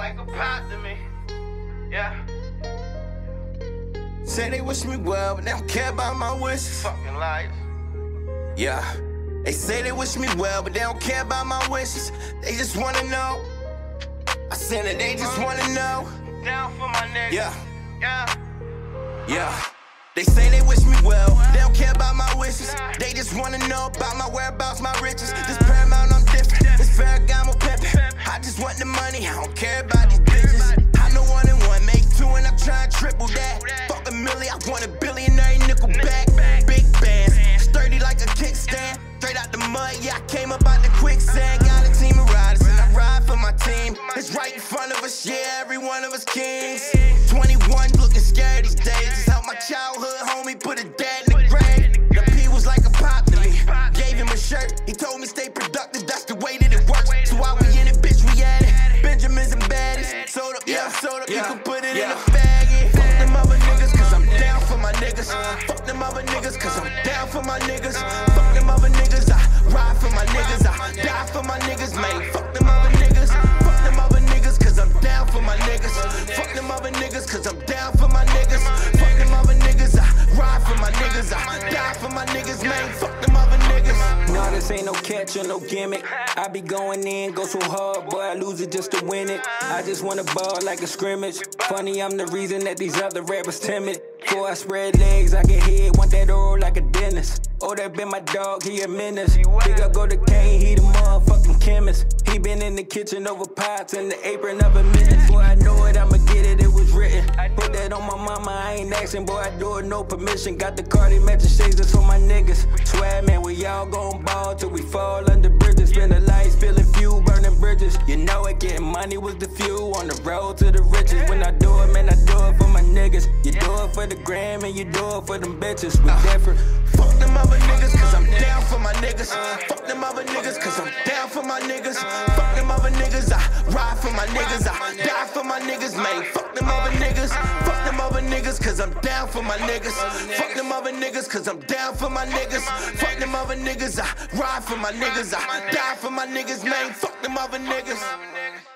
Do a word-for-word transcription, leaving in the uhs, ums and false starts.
like a pop to me. Yeah. Say they wish me well, but they don't care about my wishes. Fucking liars. Yeah. They say they wish me well, but they don't care about my wishes. They just wanna know. I said that they just wanna know. Down for my niggas. Yeah. Yeah. Yeah. They say they wish me well, they don't care about my wishes. They just wanna know about my whereabouts, my riches. This Paramount, I'm different. This Ferragamo pimpin'. I just want the money, I don't care about these bitches. I know one and one make two, and I'm trying to triple that. Fuck a milli, I want a billion, every nickel back. Big bands, sturdy like a kickstand. Straight out the mud, yeah, I came up out the quicksand. Got a team of riders, and I ride for my team. It's right in front of us, yeah, every one of us kings. twenty-one, looking scared these days. Just help my childhood homie put a dad in the grave. The P was like a pop to me. Gave him a shirt, he told me stay productive, that's the way that it works. So while we in it, bitch, we at it. Benjamins and baddies. Sold up, yeah, sold up, you can put it in a bag. Yeah. Fuck them other niggas, cause I'm down for my niggas. Fuck them other niggas, cause I'm down for my niggas. Fuck them other niggas, I ride for my niggas. I die for my niggas, man. Fuck them other niggas. Fuck them other niggas, cause I'm down for my niggas. Fuck them other niggas, cause I'm down for my niggas. Fuck them other niggas, I ride for my niggas. I die for my niggas, man. Fuck them other niggas. No, this ain't no catch or no gimmick. I be going in, go so hard, boy, I lose it just to win it. I just wanna ball like a scrimmage. Funny, I'm the reason that these other rappers timid. Before I spread legs, I get hit, want that oral like a dentist. Oh, that been my dog, he a menace. Big up go to Kane, he the motherfucking chemist. He been in the kitchen over pots and the apron of a minute. Before I know it, I'ma get it, it was written. Put that on my mama, I ain't asking, boy, I do it, no permission. Got the Cardi matching shades, that's for my niggas. Swag, man, we all gon' ball till we fall under bridges. Spend the lights, feeling fuel, burning bridges. You know it, getting money was the fuel on the road to the riches. When I do it, man, I do it for my niggas. You do it for the gram and you do it for them bitches. We different. Fuck them other niggas, cause I'm down for my niggas. Fuck them other niggas, cause I'm down for my niggas. Fuck them other niggas, I ride for my niggas. I die for my niggas, man. Fuck them other niggas. Fuck them other niggas, cause I'm down for my niggas. Fuck them other niggas, cause I'm down for my niggas. Fuck them other niggas, I ride for my niggas. I die for my niggas, man. Fuck them other niggas.